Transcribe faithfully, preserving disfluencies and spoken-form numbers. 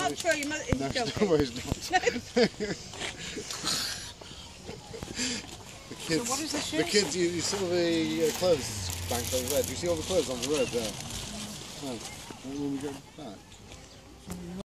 not true. Your mother is No, joking. no, it's not. The kids, So what is this the here? kids, you, you saw the uh, clothes bank over there. Do you see all the clothes on the road there? No. When we go back.